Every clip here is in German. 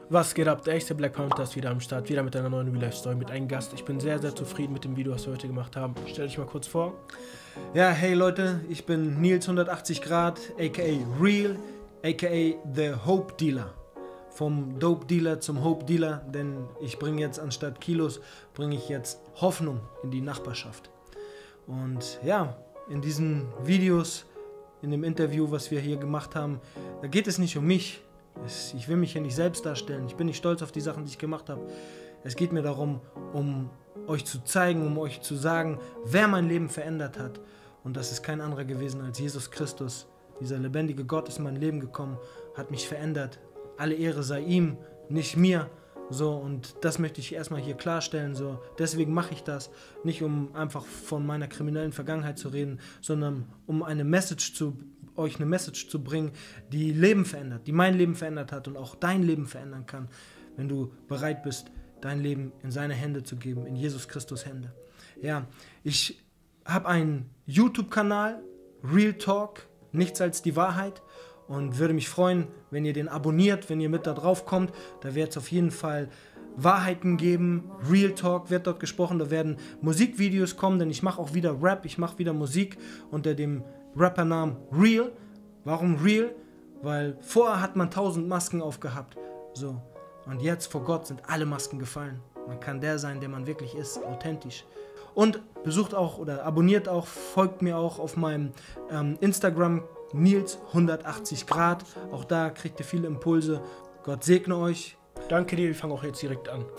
Was geht ab? Der echte Black Panther ist wieder am Start, wieder mit einer neuen Real-Life-Story, mit einem Gast. Ich bin sehr, sehr zufrieden mit dem Video, was wir heute gemacht haben. Stell dich mal kurz vor. Ja, hey Leute, ich bin Nils 180 Grad, aka Real, aka The Hope Dealer. Vom Dope Dealer zum Hope Dealer, denn ich bringe jetzt anstatt Kilos, bringe ich jetzt Hoffnung in die Nachbarschaft. Und ja, in diesen Videos, in dem Interview, was wir hier gemacht haben, da geht es nicht um mich. Ich will mich hier nicht selbst darstellen. Ich bin nicht stolz auf die Sachen, die ich gemacht habe. Es geht mir darum, um euch zu zeigen, um euch zu sagen, wer mein Leben verändert hat. Und das ist kein anderer gewesen als Jesus Christus. Dieser lebendige Gott ist in mein Leben gekommen, hat mich verändert. Alle Ehre sei ihm, nicht mir. So, und das möchte ich erstmal hier klarstellen. So. Deswegen mache ich das. Nicht um einfach von meiner kriminellen Vergangenheit zu reden, sondern um euch eine Message zu bringen, die Leben verändert, die mein Leben verändert hat und auch dein Leben verändern kann, wenn du bereit bist, dein Leben in seine Hände zu geben, in Jesus Christus Hände. Ja, ich habe einen YouTube-Kanal, Real Talk, nichts als die Wahrheit, und würde mich freuen, wenn ihr den abonniert, wenn ihr mit da drauf kommt. Da wird es auf jeden Fall Wahrheiten geben, Real Talk wird dort gesprochen, da werden Musikvideos kommen, denn ich mache auch wieder Rap, ich mache wieder Musik unter dem Rappernamen Real. Warum Real? Weil vorher hat man 1000 Masken aufgehabt. So. Und jetzt vor Gott sind alle Masken gefallen. Man kann der sein, der man wirklich ist, authentisch. Und besucht auch oder abonniert auch, folgt mir auch auf meinem Instagram Nils 180 Grad. Auch da kriegt ihr viele Impulse. Gott segne euch. Danke dir, wir fangen auch jetzt direkt an.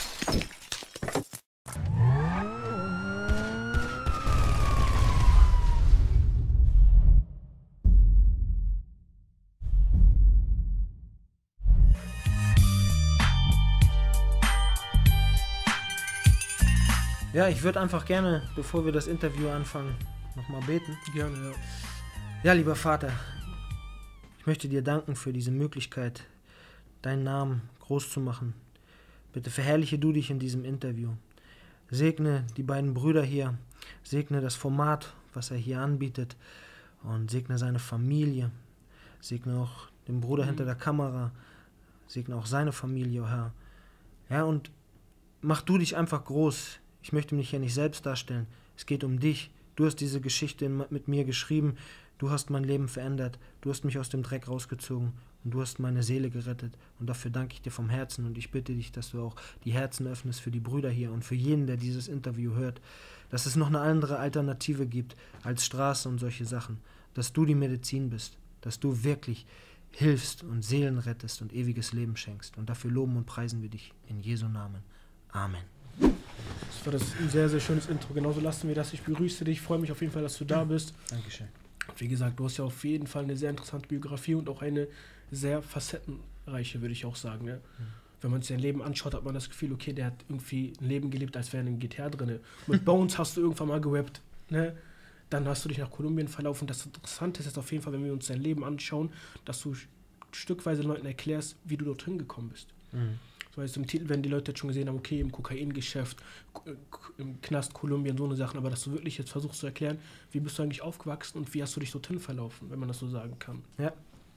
Ja, ich würde einfach gerne, bevor wir das Interview anfangen, nochmal beten. Gerne, ja. Ja, lieber Vater, ich möchte dir danken für diese Möglichkeit, deinen Namen groß zu machen. Bitte verherrliche du dich in diesem Interview. Segne die beiden Brüder hier, segne das Format, was er hier anbietet, und segne seine Familie, segne auch den Bruder hinter der Kamera, segne auch seine Familie, Herr. Ja, und mach du dich einfach groß. Ich möchte mich hier nicht selbst darstellen. Es geht um dich. Du hast diese Geschichte mit mir geschrieben. Du hast mein Leben verändert. Du hast mich aus dem Dreck rausgezogen. Und du hast meine Seele gerettet. Und dafür danke ich dir vom Herzen. Und ich bitte dich, dass du auch die Herzen öffnest für die Brüder hier und für jeden, der dieses Interview hört. Dass es noch eine andere Alternative gibt als Straße und solche Sachen. Dass du die Medizin bist. Dass du wirklich hilfst und Seelen rettest und ewiges Leben schenkst. Und dafür loben und preisen wir dich in Jesu Namen. Amen. Das war ein sehr, sehr schönes Intro. Genauso lassen wir das. Ich begrüße dich. Ich freue mich auf jeden Fall, dass du da bist. Dankeschön. Wie gesagt, du hast ja auf jeden Fall eine sehr interessante Biografie und auch eine sehr facettenreiche, würde ich auch sagen. Ne? Wenn man sich sein Leben anschaut, hat man das Gefühl, okay, der hat irgendwie ein Leben gelebt, als wäre er in einem GTA drin. Mit Bones hast du irgendwann mal gerappt. Ne? Dann hast du dich nach Kolumbien verlaufen. Das Interessante ist jetzt auf jeden Fall, wenn wir uns dein Leben anschauen, dass du stückweise Leuten erklärst, wie du dorthin gekommen bist. So heißt im Titel, wenn die Leute jetzt schon gesehen haben, okay, im Kokaingeschäft, im Knast Kolumbien, so eine Sachen, aber dass du wirklich jetzt versuchst zu erklären, wie bist du eigentlich aufgewachsen und wie hast du dich dorthin verlaufen, wenn man das so sagen kann. Ja.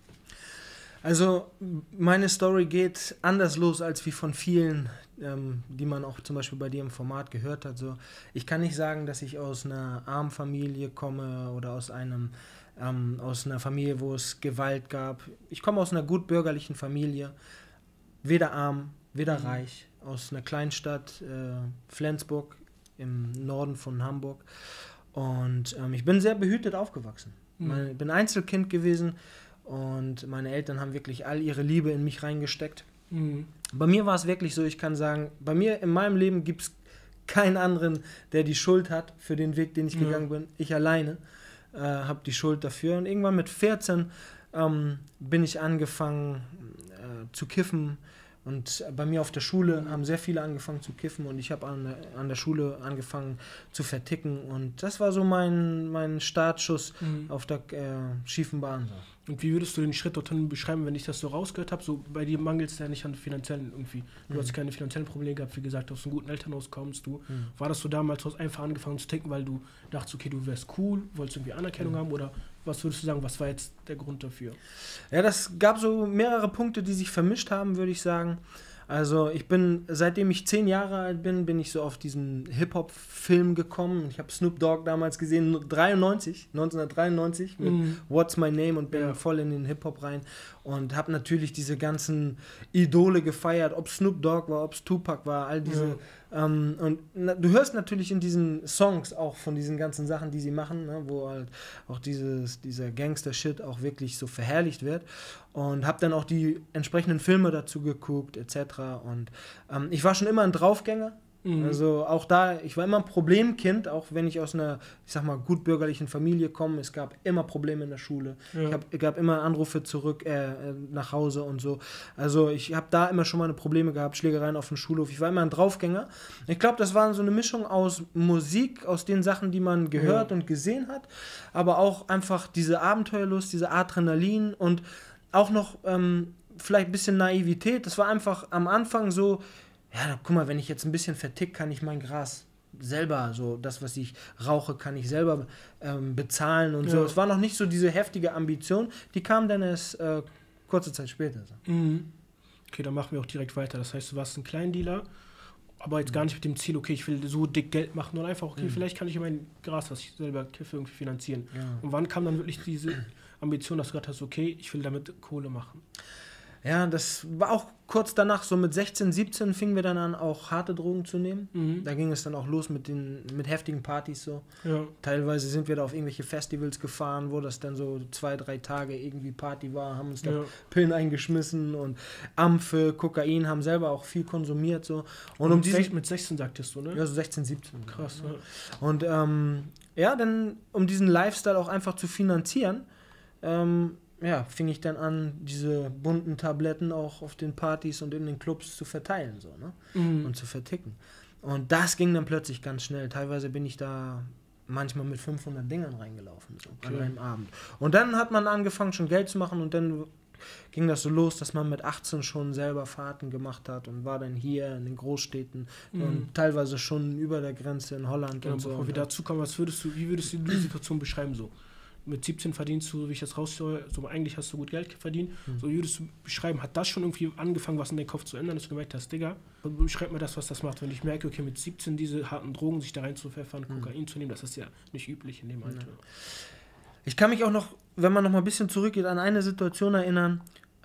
Also meine Story geht anders los als wie von vielen, die man auch zum Beispiel bei dir im Format gehört hat. So, ich kann nicht sagen, dass ich aus einer armen Familie komme oder aus einer Familie, wo es Gewalt gab. Ich komme aus einer gut bürgerlichen Familie, weder arm, weder reich, aus einer Kleinstadt, Flensburg im Norden von Hamburg. Und ich bin sehr behütet aufgewachsen. Ich bin Einzelkind gewesen und meine Eltern haben wirklich all ihre Liebe in mich reingesteckt. Bei mir war es wirklich so, ich kann sagen, bei mir in meinem Leben gibt es keinen anderen, der die Schuld hat für den Weg, den ich gegangen bin. Ich alleine habe die Schuld dafür. Und irgendwann mit 14 bin ich angefangen zu kiffen. Und bei mir auf der Schule haben sehr viele angefangen zu kiffen und ich habe an der Schule angefangen zu verticken. Und das war so mein Startschuss auf der schiefen Bahn. Und wie würdest du den Schritt dorthin beschreiben, wenn ich das so rausgehört habe? So, bei dir mangelt es ja nicht an finanziellen irgendwie. Du hast keine finanziellen Probleme gehabt, wie gesagt, aus einem guten Elternhaus kommst du. War das so damals, du hast einfach angefangen zu ticken, weil du dachtest, okay, du wärst cool, wolltest irgendwie Anerkennung haben, oder was würdest du sagen, was war jetzt der Grund dafür? Ja, das gab so mehrere Punkte, die sich vermischt haben, würde ich sagen. Also ich bin, seitdem ich 10 Jahre alt bin, bin ich so auf diesen Hip-Hop-Film gekommen. Ich habe Snoop Dogg damals gesehen, 1993 mit What's My Name und bin voll in den Hip-Hop rein und habe natürlich diese ganzen Idole gefeiert, ob Snoop Dogg war, ob es Tupac war, all diese und du hörst natürlich in diesen Songs auch von diesen ganzen Sachen, die sie machen, ne, wo halt auch dieser Gangster-Shit auch wirklich so verherrlicht wird und habe dann auch die entsprechenden Filme dazu geguckt etc. Und ich war schon immer ein Draufgänger. Also auch da, ich war immer ein Problemkind, auch wenn ich aus einer, ich sag mal, gutbürgerlichen Familie komme. Es gab immer Probleme in der Schule. Ja. Es gab immer Anrufe zurück nach Hause und so. Also ich habe da immer schon meine Probleme gehabt, Schlägereien auf dem Schulhof. Ich war immer ein Draufgänger. Ich glaube, das war so eine Mischung aus Musik, aus den Sachen, die man gehört und gesehen hat, aber auch einfach diese Abenteuerlust, diese Adrenalin und auch noch vielleicht ein bisschen Naivität. Das war einfach am Anfang so, ja, guck mal, wenn ich jetzt ein bisschen vertick, kann ich mein Gras selber, so das, was ich rauche, kann ich selber bezahlen und so. Es war noch nicht so diese heftige Ambition, die kam dann erst kurze Zeit später. So. Okay, dann machen wir auch direkt weiter. Das heißt, du warst ein Kleindealer, aber jetzt gar nicht mit dem Ziel, okay, ich will so dick Geld machen, sondern einfach, okay, vielleicht kann ich mein Gras, was ich selber kiffe, irgendwie finanzieren. Ja. Und wann kam dann wirklich diese Ambition, dass du gesagt hast, okay, ich will damit Kohle machen? Ja, das war auch kurz danach, so mit 16, 17 fingen wir dann an, auch harte Drogen zu nehmen. Da ging es dann auch los mit heftigen Partys so. Ja. Teilweise sind wir da auf irgendwelche Festivals gefahren, wo das dann so 2, 3 Tage irgendwie Party war, haben uns da Pillen eingeschmissen und Amphe, Kokain, haben selber auch viel konsumiert so. Und mit 16 sagtest du, ne? Ja, so 16, 17. Krass, ja. Und dann, um diesen Lifestyle auch einfach zu finanzieren, fing ich dann an, diese bunten Tabletten auch auf den Partys und in den Clubs zu verteilen so, ne? Und zu verticken. Und das ging dann plötzlich ganz schnell. Teilweise bin ich da manchmal mit 500 Dingern reingelaufen, so, an einem Abend. Und dann hat man angefangen, schon Geld zu machen und dann ging das so los, dass man mit 18 schon selber Fahrten gemacht hat und war dann hier in den Großstädten und teilweise schon über der Grenze in Holland und so. Bevor wir dazu kommen, wie würdest du die Situation beschreiben so? Mit 17 verdienst du, wie ich das raushöre, so eigentlich hast du gut Geld verdient. So wie würdest du beschreiben, hat das schon irgendwie angefangen, was in deinem Kopf zu ändern, dass du gemerkt hast, Digga, beschreib mir das, was das macht. Wenn ich merke, okay, mit 17 diese harten Drogen sich da rein zu pfeffern, Kokain zu nehmen, das ist ja nicht üblich in dem Alter. Ich kann mich auch noch, wenn man noch mal ein bisschen zurückgeht, an eine Situation erinnern,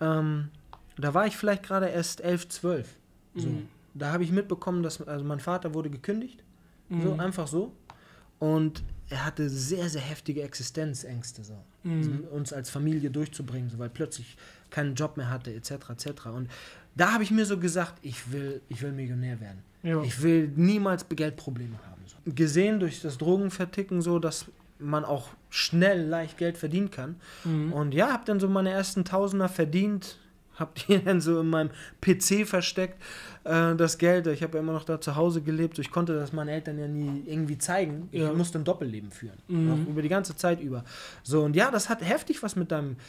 da war ich vielleicht gerade erst 11, 12. So. Da habe ich mitbekommen, dass mein Vater wurde gekündigt, so einfach so. Und er hatte sehr, sehr heftige Existenzängste, so, uns als Familie durchzubringen, so, weil plötzlich keinen Job mehr hatte, etc. etc. Und da habe ich mir so gesagt, ich will Millionär werden. Ja. Ich will niemals Geldprobleme haben. So. Gesehen durch das Drogenverticken, so, dass man auch schnell, leicht Geld verdienen kann. Und ja, habe dann so meine ersten Tausender verdient, habe die dann so in meinem PC versteckt, das Geld. Ich habe ja immer noch da zu Hause gelebt. Ich konnte das meinen Eltern ja nie irgendwie zeigen. Ich musste ein Doppelleben führen. Auch über die ganze Zeit über. So, und ja, das hat heftig was mit deinem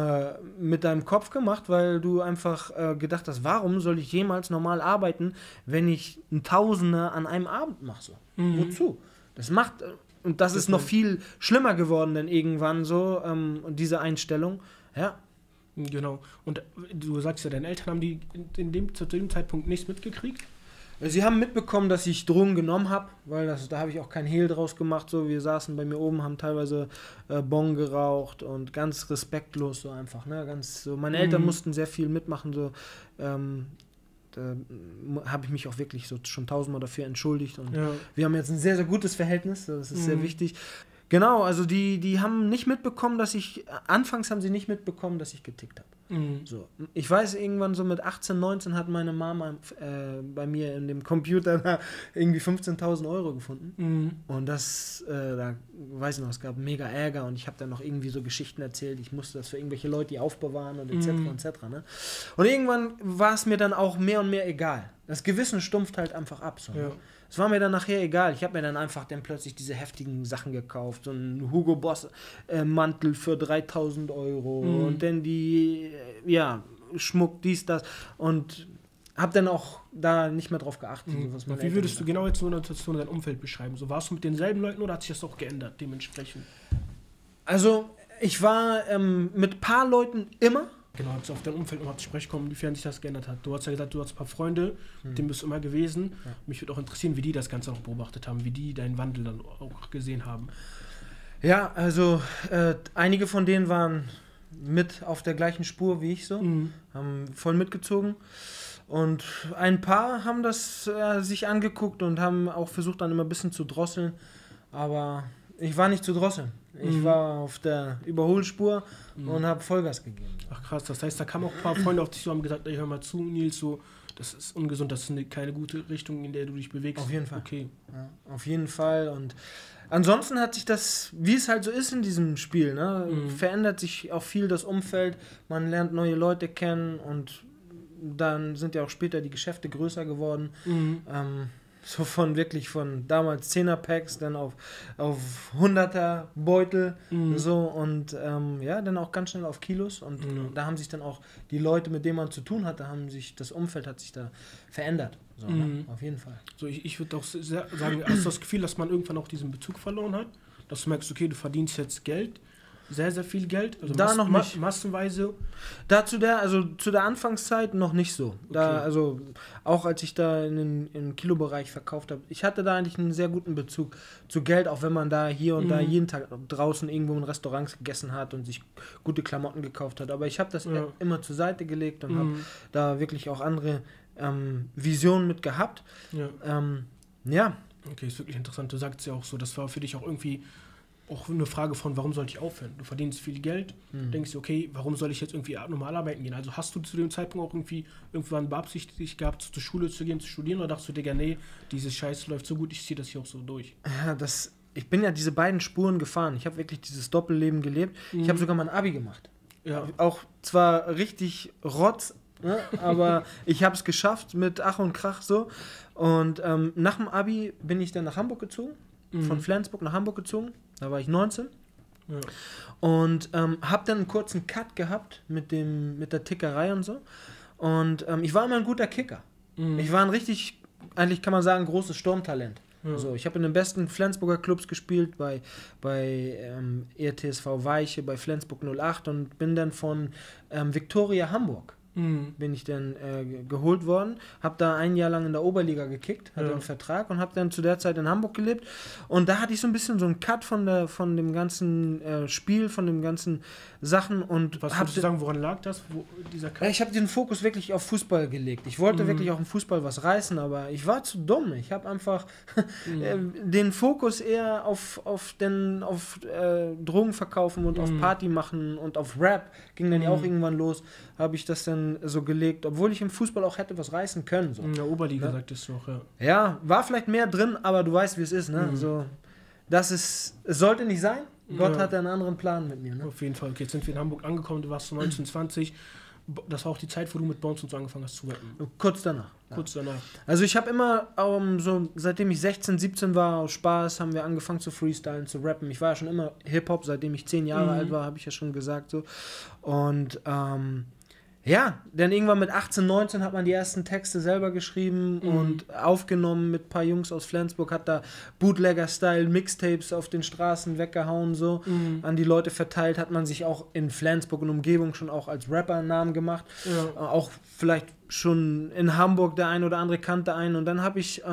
Kopf gemacht, weil du einfach gedacht hast, warum soll ich jemals normal arbeiten, wenn ich ein Tausender an einem Abend mache? So? Wozu? Das macht... Und das ist noch viel schlimmer geworden dann irgendwann so, diese Einstellung. Ja. Genau. Und du sagst ja, deine Eltern haben die zu dem Zeitpunkt nichts mitgekriegt? Sie haben mitbekommen, dass ich Drogen genommen habe, weil da habe ich auch kein Hehl draus gemacht. So, wir saßen bei mir oben, haben teilweise Bong geraucht und ganz respektlos so einfach. Ne? Ganz so. Meine Eltern mussten sehr viel mitmachen. So, da habe ich mich auch wirklich so schon 1000-mal dafür entschuldigt. Und wir haben jetzt ein sehr, sehr gutes Verhältnis. Das ist sehr wichtig. Genau, also die haben nicht mitbekommen, anfangs haben sie nicht mitbekommen, dass ich getickt habe. So. Ich weiß, irgendwann so mit 18, 19 hat meine Mama bei mir in dem Computer da irgendwie 15.000 Euro gefunden. Und das, da weiß ich noch, es gab mega Ärger und ich habe dann noch irgendwie so Geschichten erzählt, ich musste das für irgendwelche Leute aufbewahren und etc. Ne? Und irgendwann war es mir dann auch mehr und mehr egal. Das Gewissen stumpft halt einfach ab. So, ne? Es war mir dann nachher egal. Ich habe mir dann einfach plötzlich diese heftigen Sachen gekauft. So einen Hugo Boss Mantel für 3.000 Euro und dann Schmuck, dies, das. Und habe dann auch da nicht mehr drauf geachtet. Wie würdest du genau jetzt so eine Situation dein Umfeld beschreiben? So, warst du mit denselben Leuten oder hat sich das auch geändert dementsprechend? Also Ich war mit ein paar Leuten immer. Genau, jetzt auf dein Umfeld nochmal zu sprechen kommen, inwiefern sich das geändert hat. Du hast ja gesagt, du hast ein paar Freunde, mit denen bist du immer gewesen. Ja. Mich würde auch interessieren, wie die das Ganze auch beobachtet haben, wie die deinen Wandel dann auch gesehen haben. Ja, also einige von denen waren mit auf der gleichen Spur wie ich so, haben voll mitgezogen. Und ein paar haben das sich angeguckt und haben auch versucht, dann immer ein bisschen zu drosseln. Aber ich war nicht zu drosseln. Ich war auf der Überholspur und habe Vollgas gegeben. Ach krass, das heißt, da kamen auch ein paar Freunde auf dich so, haben gesagt, ey, hör mal zu, Nils, so, das ist ungesund, das ist keine gute Richtung, in der du dich bewegst. Auf jeden Fall. Okay. Ja, auf jeden Fall. Und ansonsten hat sich das, wie es halt so ist in diesem Spiel, ne, verändert sich auch viel das Umfeld. Man lernt neue Leute kennen und dann sind ja auch später die Geschäfte größer geworden. So von damals 10er-Packs, dann auf 100er-Beutel, so und dann auch ganz schnell auf Kilos und da haben sich dann auch die Leute, mit denen man zu tun hatte, das Umfeld hat sich da verändert, so, ne? Auf jeden Fall. So, ich würde auch sagen, hast du das Gefühl, dass man irgendwann auch diesen Bezug verloren hat, dass du merkst, okay, du verdienst jetzt Geld, sehr, sehr viel Geld, also da noch nicht. Massenweise. Zu der Anfangszeit noch nicht so. Da, okay. Also auch als ich da im Kilobereich verkauft habe, ich hatte da eigentlich einen sehr guten Bezug zu Geld, auch wenn man da hier und da jeden Tag draußen irgendwo in Restaurants gegessen hat und sich gute Klamotten gekauft hat. Aber ich habe das immer zur Seite gelegt und habe da wirklich auch andere Visionen mit gehabt. Ja. Okay, ist wirklich interessant. Du sagst ja auch so, das war für dich auch irgendwie auch eine Frage von, warum soll ich aufhören? Du verdienst viel Geld, denkst du, okay, warum soll ich jetzt irgendwie normal arbeiten gehen? Also hast du zu dem Zeitpunkt auch irgendwann beabsichtigt gehabt, zur Schule zu gehen, zu studieren, oder dachtest du, Digga, nee, diese Scheiße läuft so gut, ich ziehe das hier auch so durch? Ja, ich bin ja diese beiden Spuren gefahren. Ich habe wirklich dieses Doppelleben gelebt. Ich habe sogar mein Abi gemacht. Ja. Auch zwar richtig Rotz, ne, aber ich habe es geschafft mit Ach und Krach so. Und nach dem Abi bin ich dann nach Hamburg gezogen, von Flensburg nach Hamburg gezogen. Da war ich 19 und habe dann einen kurzen Cut gehabt mit der Tickerei und so. Und ich war immer ein guter Kicker. Ich war ein richtig, eigentlich kann man sagen, großes Sturmtalent. So, ich habe in den besten Flensburger Clubs gespielt, bei ERTSV Weiche, bei Flensburg 08 und bin dann von Viktoria Hamburg bin ich dann geholt worden, habe da ein Jahr lang in der Oberliga gekickt, hatte einen Vertrag und habe dann zu der Zeit in Hamburg gelebt und da hatte ich so ein bisschen so einen Cut von dem ganzen Spiel, von dem ganzen Sachen und was würdest du sagen, woran lag das, dieser Cut? Ich habe den Fokus wirklich auf Fußball gelegt. Ich wollte wirklich auch im Fußball was reißen, aber ich war zu dumm. Ich habe einfach den Fokus eher auf Drogen verkaufen und auf Party machen und auf Rap ging dann ja auch irgendwann los, habe ich das dann so gelegt, obwohl ich im Fußball auch hätte was reißen können. So. In der Oberliga sagtest du auch, ja. Ja, war vielleicht mehr drin, aber du weißt, wie es ist, ne? So, es sollte nicht sein. Gott hatte einen anderen Plan mit mir, ne? Auf jeden Fall. Okay, jetzt sind wir in Hamburg angekommen, du warst so 19, 20. Das war auch die Zeit, wo du mit Bones und so angefangen hast zu rappen. Kurz danach. Kurz danach. Also ich habe immer, so seitdem ich 16, 17 war, aus Spaß, haben wir angefangen zu freestylen, zu rappen. Ich war ja schon immer Hip-Hop, seitdem ich 10 Jahre alt war, habe ich ja schon gesagt. So. Und ja, dann irgendwann mit 18, 19 hat man die ersten Texte selber geschrieben und aufgenommen mit ein paar Jungs aus Flensburg, hat da Bootlegger-Style Mixtapes auf den Straßen weggehauen, so an die Leute verteilt, hat man sich auch in Flensburg und Umgebung schon auch als Rapper einen Namen gemacht, auch vielleicht schon in Hamburg der ein oder andere kannte einen und dann habe ich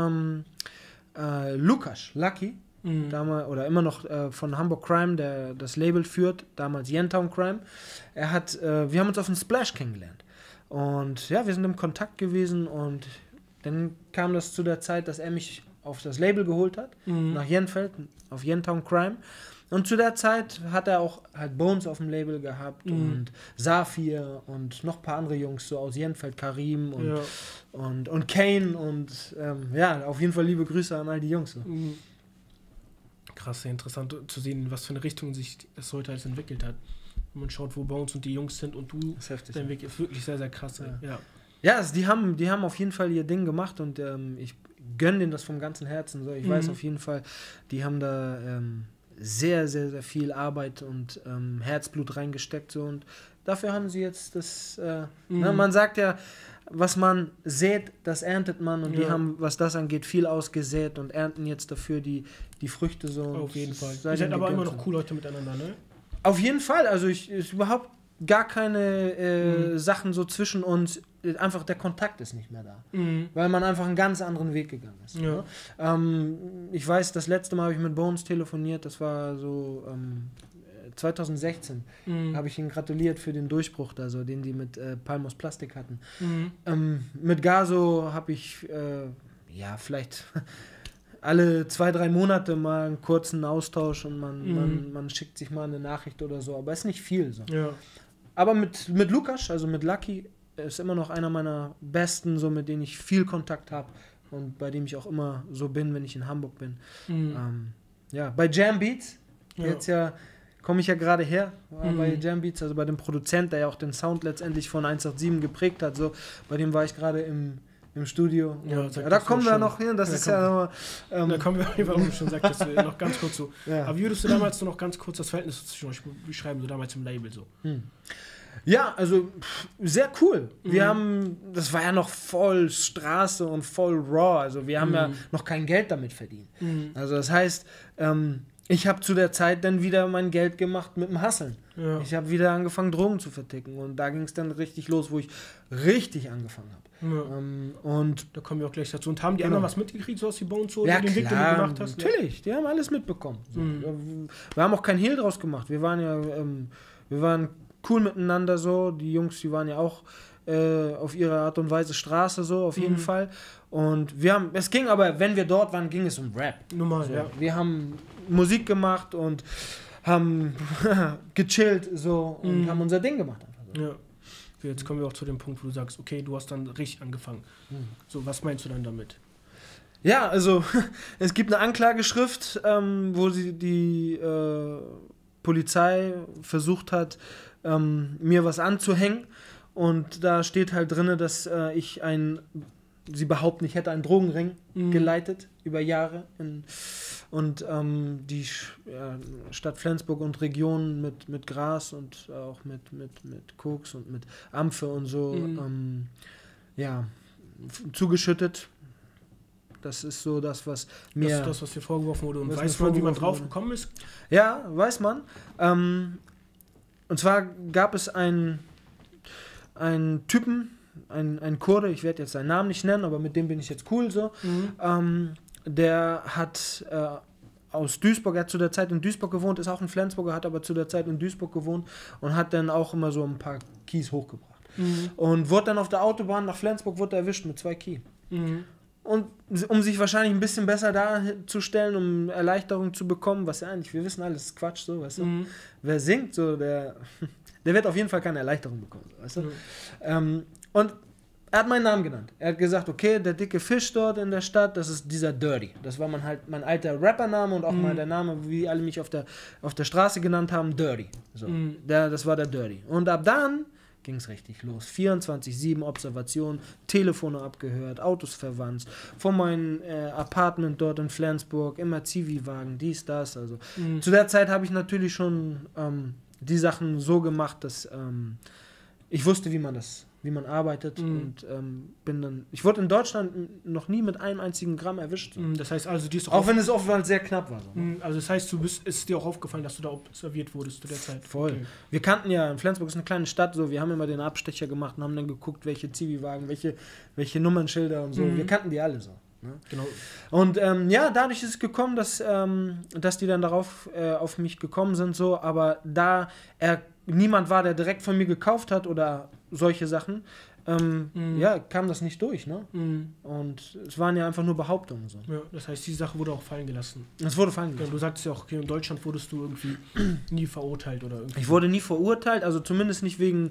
Lukas, Lucky, damals, oder immer noch von Hamburg Crime, der das Label führt, damals Yentown Crime. Wir haben uns auf den Splash kennengelernt. Und ja, wir sind im Kontakt gewesen und dann kam das zu der Zeit, dass er mich auf das Label geholt hat, nach Jenfeld, auf Yentown Crime. Und zu der Zeit hat er auch halt Bones auf dem Label gehabt und Saphir und noch ein paar andere Jungs so aus Jenfeld, Karim und Kane und auf jeden Fall liebe Grüße an all die Jungs. So. Krass, sehr interessant zu sehen, was für eine Richtung sich das heute alles entwickelt hat. Wenn man schaut, wo Bones und die Jungs sind und du, dein Weg ist wirklich sehr, sehr krass. Ja, also die haben auf jeden Fall ihr Ding gemacht und ich gönne denen das vom ganzen Herzen. So. Ich weiß auf jeden Fall, die haben da sehr, sehr, sehr viel Arbeit und Herzblut reingesteckt. So. Und dafür haben sie jetzt das, man sagt ja, was man sät, das erntet man und die haben, was das angeht, viel ausgesät und ernten jetzt dafür die Früchte so. Auf jeden Fall. Ihr seid aber immer noch cool Leute miteinander, ne? Auf jeden Fall, also ist überhaupt gar keine Sachen so zwischen uns, einfach der Kontakt ist nicht mehr da, weil man einfach einen ganz anderen Weg gegangen ist. Ja. Ich weiß, das letzte Mal habe ich mit Bones telefoniert, das war so 2016, habe ich ihn gratuliert für den Durchbruch, also den die mit Palmos Plastik hatten. Mit Gaso habe ich vielleicht alle 2-3 Monate mal einen kurzen Austausch und man schickt sich mal eine Nachricht oder so, aber es ist nicht viel so. Ja. Aber mit Lukas, also mit Lucky, ist immer noch einer meiner besten, so mit denen ich viel Kontakt habe und bei dem ich auch immer so bin, wenn ich in Hamburg bin. Bei Jam Beats, jetzt komme ich ja gerade her, bei Jam Beats, also bei dem Produzent, der ja auch den Sound letztendlich von 187 geprägt hat, so, bei dem war ich gerade im Studio. Ja, da kommen wir noch hin, das ist ja... da kommen wir, warum du schon sagtest, noch ganz kurz so. Ja. Aber wie würdest du damals noch ganz kurz das Verhältnis zwischen euch beschreiben, so damals im Label so? Ja, also sehr cool. Wir haben, das war ja noch voll Straße und voll raw, also wir haben ja noch kein Geld damit verdient. Also das heißt, ich habe zu der Zeit dann wieder mein Geld gemacht mit dem Hustlen. Ja. Ich habe wieder angefangen, Drogen zu verticken und da ging es dann richtig los, wo ich richtig angefangen habe. Ja. Und da kommen wir auch gleich dazu. Und haben die anderen was mitgekriegt, so aus die Bones, so ja, den Weg, den du gemacht hast? Natürlich, die haben alles mitbekommen. So. Wir haben auch kein Hehl draus gemacht. Wir waren ja, wir waren cool miteinander so. Die Jungs, die waren ja auch auf ihre Art und Weise Straße so, auf jeden Fall. Und es ging aber, wenn wir dort waren, ging es um Rap. Normal, so. Ja. Wir haben Musik gemacht und haben gechillt so und haben unser Ding gemacht. Einfach so. Ja. Jetzt kommen wir auch zu dem Punkt, wo du sagst, okay, du hast dann richtig angefangen. So, was meinst du dann damit? Ja, also es gibt eine Anklageschrift, wo die Polizei versucht hat, mir was anzuhängen. Und da steht halt drin, dass sie behaupten, ich hätte einen Drogenring geleitet über Jahre. Und die Stadt Flensburg und Region mit Gras und auch mit Koks und mit Ampfe und so zugeschüttet. Das ist so das, was mir... Das ist das, was dir vorgeworfen wurde. Und weiß man, wie man drauf gekommen ist? Ja, weiß man. Und zwar gab es einen Typen, ein Kurde, ich werde jetzt seinen Namen nicht nennen, aber mit dem bin ich jetzt cool so. Der hat aus Duisburg, er hat zu der Zeit in Duisburg gewohnt, ist auch ein Flensburger, hat aber zu der Zeit in Duisburg gewohnt und hat dann auch immer so ein paar Keys hochgebracht. Und wurde dann auf der Autobahn nach Flensburg wurde erwischt mit 2 Key. Und um sich wahrscheinlich ein bisschen besser darzustellen, um Erleichterung zu bekommen, was ja eigentlich, wir wissen alles, ist Quatsch, so, weißt du. Wer singt, so, der wird auf jeden Fall keine Erleichterung bekommen, weißt du. Und er hat meinen Namen genannt. Er hat gesagt, okay, der dicke Fisch dort in der Stadt, das ist dieser Dirty. Das war mein alter Rappername und auch mal der Name, wie alle mich auf der Straße genannt haben, Dirty. So, das war der Dirty. Und ab dann ging es richtig los. 24/7 Observation, Telefone abgehört, Autos verwandt, von meinem Apartment dort in Flensburg, immer Zivi-Wagen, dies, das. Also zu der Zeit habe ich natürlich schon die Sachen so gemacht, dass ich wusste, wie man arbeitet und ich wurde in Deutschland noch nie mit einem einzigen Gramm erwischt. Das heißt also, auch wenn es oftmals sehr knapp war. So. Also das heißt, ist dir auch aufgefallen, dass du da observiert wurdest zu der Zeit? Voll. Okay. Wir kannten ja, Flensburg ist eine kleine Stadt, so, wir haben immer den Abstecher gemacht und haben dann geguckt, welche Zivi-Wagen, welche Nummernschilder und so. Wir kannten die alle so. Ne? Genau. Und dadurch ist es gekommen, dass die dann darauf auf mich gekommen sind, so, aber da niemand war, der direkt von mir gekauft hat oder solche Sachen, kam das nicht durch, ne? Und es waren ja einfach nur Behauptungen. So. Ja, das heißt, die Sache wurde auch fallen gelassen. Es wurde fallen gelassen. Ja, du sagst ja auch, okay, in Deutschland wurdest du irgendwie nie verurteilt oder irgendwie. Ich wurde nie verurteilt, also zumindest nicht wegen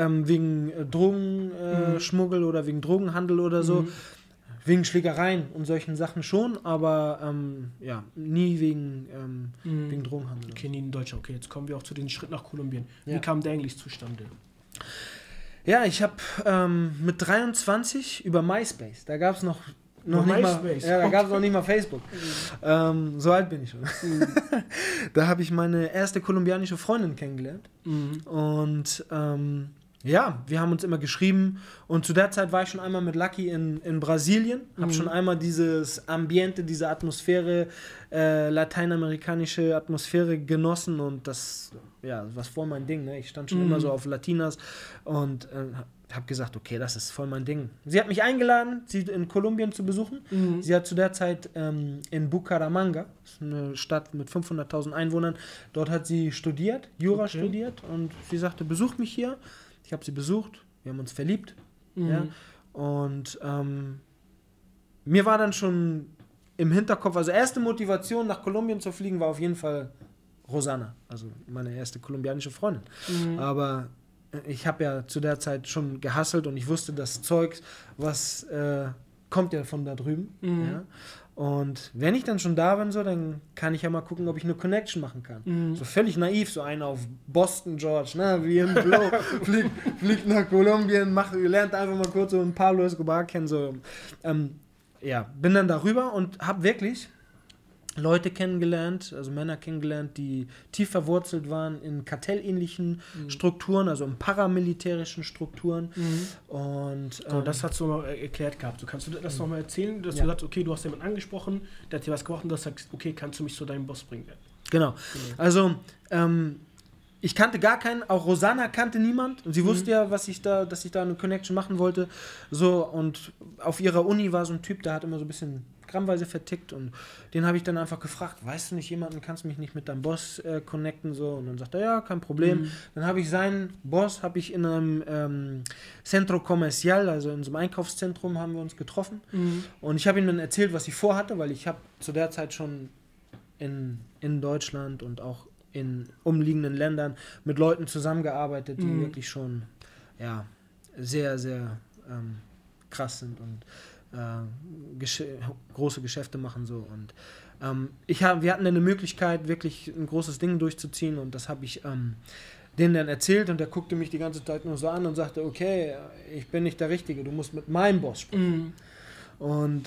Drogenschmuggel oder wegen Drogenhandel oder so. Wegen Schlägereien und solchen Sachen schon, aber nie wegen Drogenhandel. Okay, nie in Deutschland. Okay, jetzt kommen wir auch zu dem Schritt nach Kolumbien. Ja. Wie kam der eigentlich zustande? Ja, ich habe mit 23 über MySpace, da gab es noch nicht MySpace. da gab es noch nicht mal Facebook. So alt bin ich schon. Da habe ich meine erste kolumbianische Freundin kennengelernt. Und wir haben uns immer geschrieben und zu der Zeit war ich schon einmal mit Lucky in Brasilien, habe schon einmal dieses Ambiente, diese Atmosphäre, lateinamerikanische Atmosphäre genossen und das ja, was voll mein Ding, ne? Ich stand schon immer so auf Latinas und habe gesagt, okay, das ist voll mein Ding. Sie hat mich eingeladen, sie in Kolumbien zu besuchen. Sie hat zu der Zeit in Bucaramanga, das ist eine Stadt mit 500.000 Einwohnern, dort hat sie studiert, Jura studiert und sie sagte, besuch mich hier. Ich habe sie besucht, wir haben uns verliebt. Ja? Und mir war dann schon im Hinterkopf, also erste Motivation nach Kolumbien zu fliegen, war auf jeden Fall Rosanna, also meine erste kolumbianische Freundin. Aber ich habe ja zu der Zeit schon gehustelt und ich wusste, das Zeug, was kommt ja von da drüben. Ja? Und wenn ich dann schon da bin, so, dann kann ich ja mal gucken, ob ich eine Connection machen kann. So völlig naiv, so einer auf Boston, George, ne, wie im Blow, fliegt nach Kolumbien, lernt einfach mal kurz so ein Pablo Escobar kennen. So. Ja, bin dann darüber und habe wirklich Leute kennengelernt, also Männer kennengelernt, die tief verwurzelt waren in kartellähnlichen Strukturen, also in paramilitärischen Strukturen. Und das hast du mal erklärt gehabt. So, kannst du das nochmal erzählen, dass du sagst, okay, du hast jemanden angesprochen, der hat dir was gemacht und du sagst, okay, kannst du mich zu deinem Boss bringen? Genau. Also ich kannte gar keinen, auch Rosanna kannte niemand. Und sie wusste ja, dass ich da eine Connection machen wollte. So, und auf ihrer Uni war so ein Typ, der hat immer so ein bisschen grammweise vertickt und den habe ich dann einfach gefragt, weißt du nicht jemanden, kannst du mich nicht mit deinem Boss connecten, so, und dann sagt er, ja, kein Problem. Dann habe ich seinen Boss, in einem Centro Comercial, also in so einem Einkaufszentrum haben wir uns getroffen und ich habe ihm dann erzählt, was ich vorhatte, weil ich habe zu der Zeit schon in Deutschland und auch in umliegenden Ländern mit Leuten zusammengearbeitet, die wirklich schon, ja, sehr, sehr krass sind und große Geschäfte machen so und wir hatten eine Möglichkeit, wirklich ein großes Ding durchzuziehen und das habe ich denen dann erzählt und der guckte mich die ganze Zeit nur so an und sagte, okay, ich bin nicht der Richtige, du musst mit meinem Boss sprechen. Und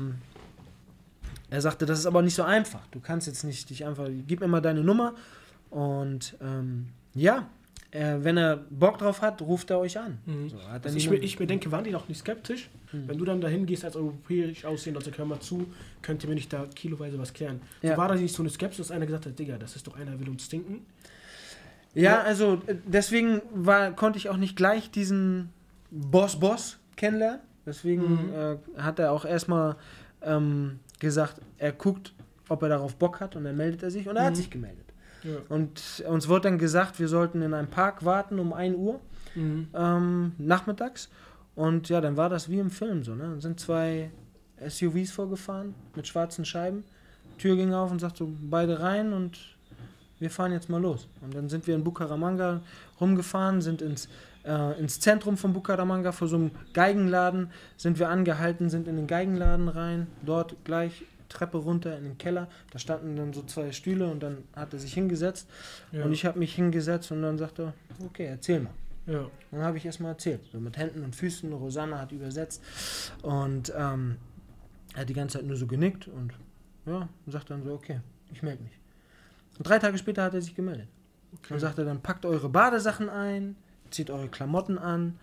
er sagte, das ist aber nicht so einfach, du kannst jetzt nicht dich einfach, gib mir mal deine Nummer und ja, wenn er Bock drauf hat, ruft er euch an. So, also ich mir denke, waren die noch nicht skeptisch? Wenn du dann dahin gehst als europäisch aussehen, also hör mal zu, könnt ihr mir nicht da kiloweise was klären. Ja. So war da nicht so eine Skepsis, dass einer gesagt hat, Digga, das ist doch einer, will uns stinken? Ja, also deswegen konnte ich auch nicht gleich diesen Boss kennenlernen. Deswegen hat er auch erstmal gesagt, er guckt, ob er darauf Bock hat und dann meldet er sich und er hat sich gemeldet. Ja. Und uns wurde dann gesagt, wir sollten in einem Park warten um 1 Uhr nachmittags. Und ja, dann war das wie im Film so. Ne? Dann sind 2 SUVs vorgefahren mit schwarzen Scheiben. Tür ging auf und sagt so, beide rein und wir fahren jetzt mal los. Und dann sind wir in Bucaramanga rumgefahren, sind ins Zentrum von Bucaramanga vor so einem Geigenladen, sind wir angehalten, sind in den Geigenladen rein, dort gleich Treppe runter in den Keller, da standen dann so 2 Stühle und dann hat er sich hingesetzt und ich habe mich hingesetzt und dann sagte er, okay, erzähl mal. Ja. Dann habe ich erstmal erzählt, so mit Händen und Füßen, Rosanna hat übersetzt und er hat die ganze Zeit nur so genickt und ja, und sagt dann so, okay, ich melde mich. Und 3 Tage später hat er sich gemeldet. Okay. Und sagte dann, packt eure Badesachen ein, zieht eure Klamotten an,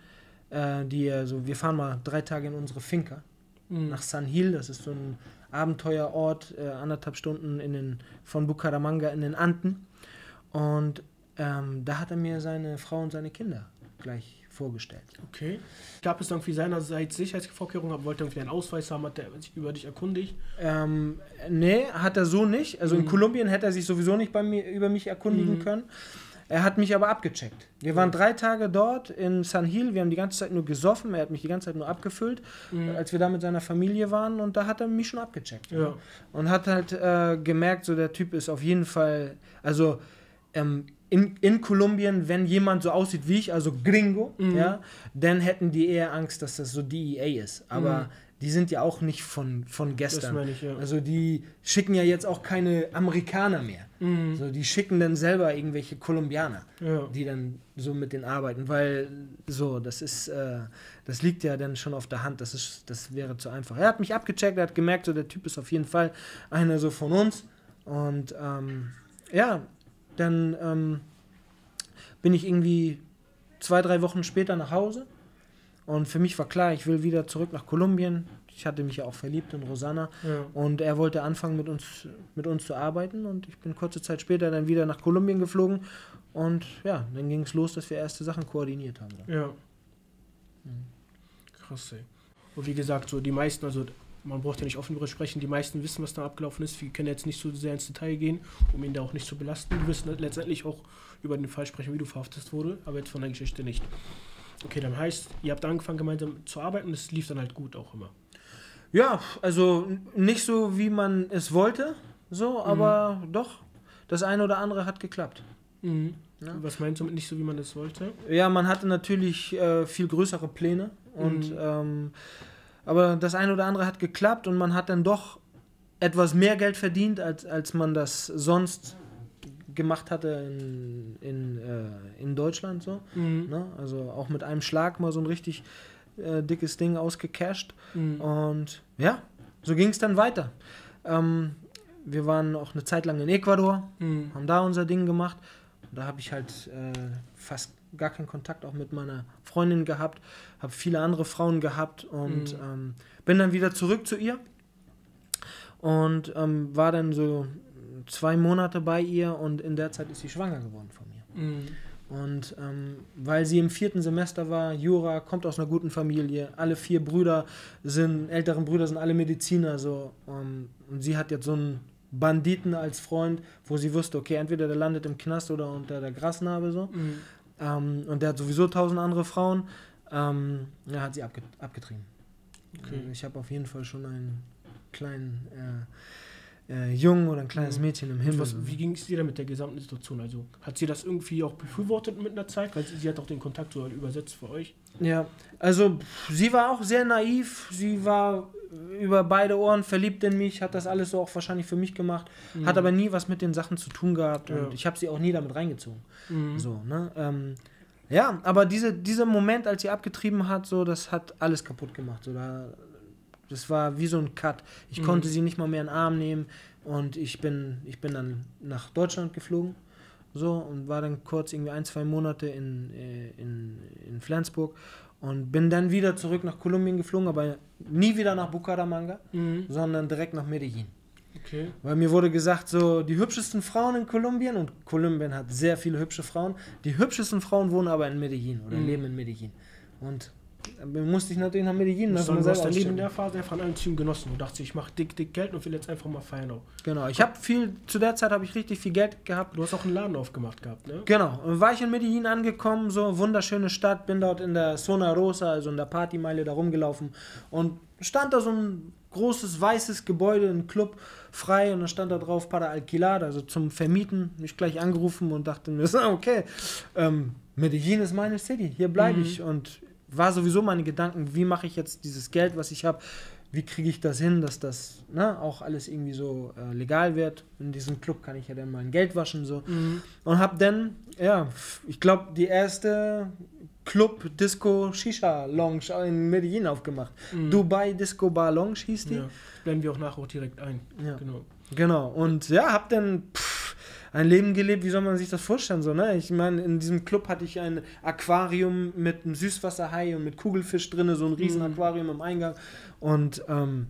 wir fahren mal 3 Tage in unsere Finca nach San Gil, das ist so ein Abenteuerort, 1,5 Stunden von Bucaramanga in den Anden. Und da hat er mir seine Frau und seine Kinder gleich vorgestellt. Okay. Gab es irgendwie seinerseits Sicherheitsvorkehrungen? Wollte er irgendwie einen Ausweis haben? Hat er sich über dich erkundigt? Nee, hat er so nicht. Also in Kolumbien hätte er sich sowieso nicht über mich erkundigen können. Er hat mich aber abgecheckt. Wir waren 3 Tage dort in San Gil, wir haben die ganze Zeit nur gesoffen, er hat mich die ganze Zeit nur abgefüllt, als wir da mit seiner Familie waren und da hat er mich schon abgecheckt. Ja. Und hat halt gemerkt, so der Typ ist auf jeden Fall, also in Kolumbien, wenn jemand so aussieht wie ich, also Gringo, ja, dann hätten die eher Angst, dass das so DEA ist. Aber die sind ja auch nicht von gestern. Das meine ich, ja. Also die schicken ja jetzt auch keine Amerikaner mehr. So, die schicken dann selber irgendwelche Kolumbianer, die dann so mit denen arbeiten, weil so, das liegt ja dann schon auf der Hand, das wäre zu einfach. Er hat mich abgecheckt, er hat gemerkt, so der Typ ist auf jeden Fall einer so von uns und ja, dann bin ich irgendwie 2-3 Wochen später nach Hause und für mich war klar, ich will wieder zurück nach Kolumbien. Ich hatte mich ja auch verliebt in Rosanna und er wollte anfangen mit uns zu arbeiten und ich bin kurze Zeit später dann wieder nach Kolumbien geflogen Und ja, dann ging es los, dass wir erste Sachen koordiniert haben. Ja. Krass, ey. Und wie gesagt, so die meisten, also man braucht ja nicht offen darüber sprechen, die meisten wissen, was da abgelaufen ist. Wir können jetzt nicht so sehr ins Detail gehen, um ihn da auch nicht zu belasten. Wir wissen letztendlich auch über den Fall sprechen, wie du verhaftet wurde, aber jetzt von der Geschichte nicht. Okay, dann heißt, ihr habt angefangen gemeinsam zu arbeiten und es lief dann halt gut auch immer. Ja, also nicht so, wie man es wollte, so, aber doch, das eine oder andere hat geklappt. Mhm. Ja. Was meinst du mit nicht so, wie man das wollte? Ja, man hatte natürlich viel größere Pläne, und, aber das eine oder andere hat geklappt und man hat dann doch etwas mehr Geld verdient, als man das sonst gemacht hatte in Deutschland. So, ne? Also auch mit einem Schlag mal so ein richtig dickes Ding ausgecasht. Und ja, so ging es dann weiter. Wir waren auch eine Zeit lang in Ecuador, haben da unser Ding gemacht. Und da habe ich halt fast gar keinen Kontakt auch mit meiner Freundin gehabt, habe viele andere Frauen gehabt und bin dann wieder zurück zu ihr und war dann so 2 Monate bei ihr, und in der Zeit ist sie schwanger geworden von mir. Und weil sie im 4. Semester war, Jura, kommt aus einer guten Familie, alle 4 älteren Brüder sind alle Mediziner, so, und sie hat jetzt so einen Banditen als Freund, wo sie wusste, okay, entweder der landet im Knast oder unter der Grasnarbe, so. Und der hat sowieso 1000 andere Frauen, hat sie abgetrieben. Okay. Ich habe auf jeden Fall schon einen kleinen Jungen oder ein kleines Mädchen im Himmel. Wie ging es dir da mit der gesamten Situation? Also hat sie das irgendwie auch befürwortet mit einer Zeit? Weil sie hat auch den Kontakt so übersetzt für euch. Ja, also sie war auch sehr naiv. Sie war über beide Ohren verliebt in mich, hat das alles so auch wahrscheinlich für mich gemacht, hat aber nie was mit den Sachen zu tun gehabt, und ich habe sie auch nie damit reingezogen. So, ne? Ja, aber dieser Moment, als sie abgetrieben hat, so, das hat alles kaputt gemacht. So, das war wie so ein Cut. Ich konnte sie nicht mal mehr in den Arm nehmen, und ich bin dann nach Deutschland geflogen, so, und war dann kurz irgendwie 1-2 Monate in Flensburg und bin dann wieder zurück nach Kolumbien geflogen, aber nie wieder nach Bucaramanga, sondern direkt nach Medellin. Okay. Weil mir wurde gesagt, so die hübschesten Frauen in Kolumbien, und Kolumbien hat sehr viele hübsche Frauen, die hübschesten Frauen wohnen aber in Medellin oder leben in Medellin. Und dann musste ich natürlich nach Medellin. Du hast dein Leben in der Phase einfach an einem Team genossen. Du dachtest, ich mache dick Geld und will jetzt einfach mal feiern auch. Genau, zu der Zeit habe ich richtig viel Geld gehabt. Du hast auch einen Laden aufgemacht gehabt, ne? Genau, und war ich in Medellin angekommen, so wunderschöne Stadt, bin dort in der Zona Rosa, also in der Partymeile, da rumgelaufen, und stand da so ein großes weißes Gebäude, ein Club, frei, und dann stand da drauf Para Alquilar, also zum Vermieten. Mich gleich angerufen und dachte mir, okay, Medellin ist meine City, hier bleibe ich, und war sowieso meine Gedanken, wie mache ich jetzt dieses Geld, was ich habe, wie kriege ich das hin, dass das auch alles irgendwie so legal wird. In diesem Club kann ich ja dann mein Geld waschen, so. Und habe dann, ich glaube, die erste Club-Disco-Shisha-Lounge in Medellin aufgemacht. Dubai Disco Bar Lounge hieß die. Ja, blenden wir auch nachher auch direkt ein. Ja. Genau. Und ja, habe dann ein Leben gelebt, wie soll man sich das vorstellen, so, ne? Ich meine, in diesem Club hatte ich ein Aquarium mit einem Süßwasserhai und mit Kugelfisch drin, so ein riesen Aquarium im Eingang, und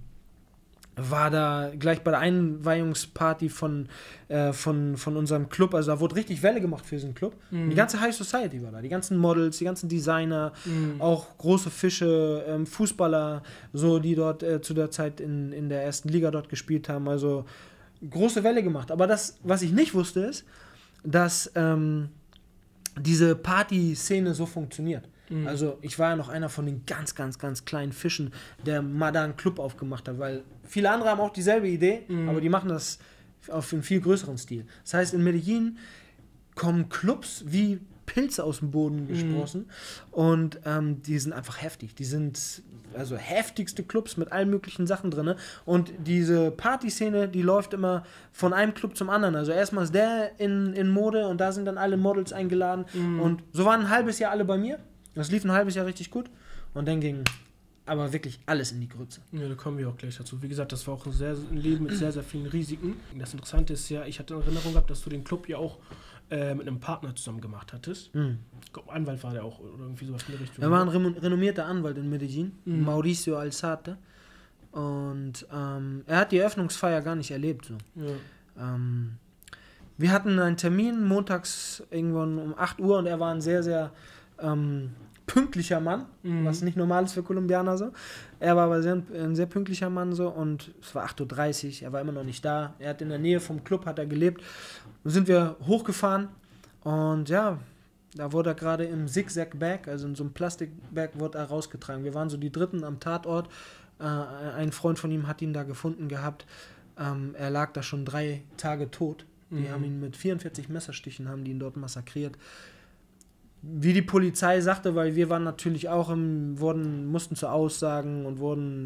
war da gleich bei der Einweihungsparty von unserem Club, also da wurde richtig Welle gemacht für diesen Club. Die ganze High Society war da, die ganzen Models, die ganzen Designer, auch große Fische, Fußballer, so, die dort zu der Zeit in der ersten Liga dort gespielt haben, also große Welle gemacht. Aber das, was ich nicht wusste, ist, dass diese Party-Szene so funktioniert. Also ich war ja noch einer von den ganz, ganz, ganz kleinen Fischen, der mal da einen Club aufgemacht hat, weil viele andere haben auch dieselbe Idee, aber die machen das auf einen viel größeren Stil. Das heißt, in Medellin kommen Clubs wie Pilze aus dem Boden gesprossen, und die sind einfach heftig. Die sind also heftigste Clubs mit allen möglichen Sachen drin. Und diese Partyszene, die läuft immer von einem Club zum anderen. Also erstmal ist der in Mode, und da sind dann alle Models eingeladen. Und so waren ein halbes Jahr alle bei mir. Das lief ein halbes Jahr richtig gut. Und dann ging aber wirklich alles in die Grütze. Ja, da kommen wir auch gleich dazu. Wie gesagt, das war auch ein Leben mit sehr, sehr vielen Risiken. Das Interessante ist ja, ich hatte in Erinnerung gehabt, dass du den Club ja auch mit einem Partner zusammen gemacht hattest. Ich glaube, Anwalt war der auch, oder irgendwie sowas in der Richtung. Er war ein renommierter Anwalt in Medellin, Mauricio Alzate. Und er hat die Eröffnungsfeier gar nicht erlebt. So. Ja. wir hatten einen Termin montags irgendwann um 8 Uhr und er war ein sehr, sehr pünktlicher Mann, was nicht normal ist für Kolumbianer so. Er war aber ein sehr pünktlicher Mann so und es war 8:30 Uhr, er war immer noch nicht da. Er hat in der Nähe vom Club hat er gelebt. Dann sind wir hochgefahren und ja, da wurde er gerade im Zigzag-Bag, also in so einem Plastikbag, wurde er rausgetragen. Wir waren so die Dritten am Tatort. Ein Freund von ihm hat ihn da gefunden gehabt. Er lag da schon 3 Tage tot. Die haben ihn mit 44 Messerstichen, haben die ihn dort massakriert. Wie die Polizei sagte, weil wir waren natürlich auch mussten zu Aussagen und wurden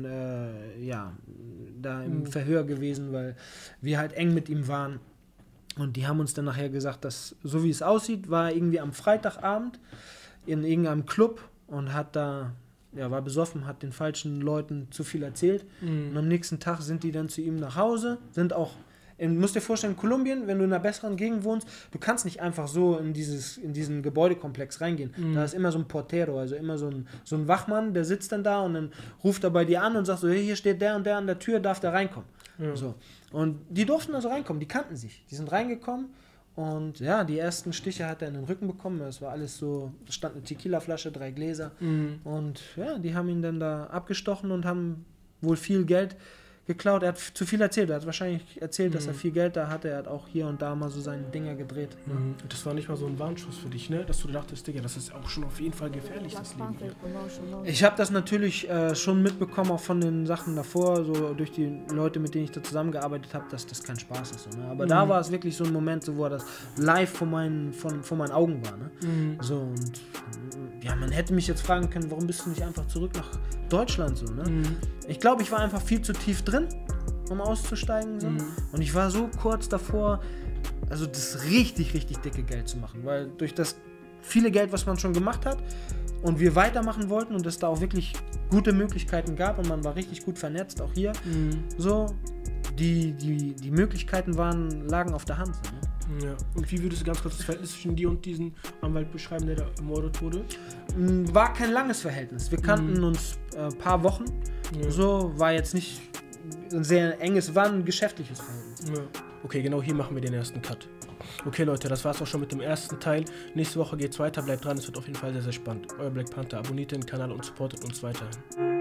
da im Verhör gewesen, weil wir halt eng mit ihm waren. Und die haben uns dann nachher gesagt, dass, so wie es aussieht, war er irgendwie am Freitagabend in irgendeinem Club und war besoffen, hat den falschen Leuten zu viel erzählt. Und am nächsten Tag sind die dann zu ihm nach Hause, du musst dir vorstellen, in Kolumbien, wenn du in einer besseren Gegend wohnst, du kannst nicht einfach so in diesen Gebäudekomplex reingehen. Da ist immer so ein Portero, also immer so ein Wachmann, der sitzt dann da und dann ruft er bei dir an und sagt so, hey, hier steht der und der an der Tür, darf der reinkommen. So. Und die durften also reinkommen, die kannten sich. Die sind reingekommen und ja, die ersten Stiche hat er in den Rücken bekommen. Das war alles so, da stand eine Tequila-Flasche, 3 Gläser. Und ja, die haben ihn dann da abgestochen und haben wohl viel Geld geklaut. Er hat zu viel erzählt. Er hat wahrscheinlich erzählt, dass er viel Geld da hatte. Er hat auch hier und da mal so seine Dinger gedreht. Das war nicht mal so ein Warnschuss für dich, ne? Dass du dachtest, Digga, das ist auch schon auf jeden Fall gefährlich, das Leben hier. Ich habe das natürlich schon mitbekommen, auch von den Sachen davor, so durch die Leute, mit denen ich da zusammengearbeitet habe, dass das kein Spaß ist. So, ne? Aber da war es wirklich so ein Moment, so, wo das live vor meinen Augen war. Ne? So, und ja, man hätte mich jetzt fragen können, warum bist du nicht einfach zurück nach Deutschland? So, ne? Ich glaube, ich war einfach viel zu tief drin, um auszusteigen. So. Und ich war so kurz davor, also das richtig, richtig dicke Geld zu machen. Weil durch das viele Geld, was man schon gemacht hat und wir weitermachen wollten und es da auch wirklich gute Möglichkeiten gab und man war richtig gut vernetzt, auch hier, so, die Möglichkeiten lagen auf der Hand. So, ne? Ja. Und wie würdest du ganz kurz das Verhältnis zwischen dir und diesem Anwalt beschreiben, der da ermordet wurde? War kein langes Verhältnis. Wir kannten uns ein paar Wochen. So, war jetzt nicht ein sehr enges, war ein geschäftliches Verhältnis. Ja. Okay, genau hier machen wir den ersten Cut. Okay, Leute, das war's auch schon mit dem ersten Teil. Nächste Woche geht's weiter, bleibt dran, es wird auf jeden Fall sehr, sehr spannend. Euer Black Panther, abonniert den Kanal und supportet uns weiterhin.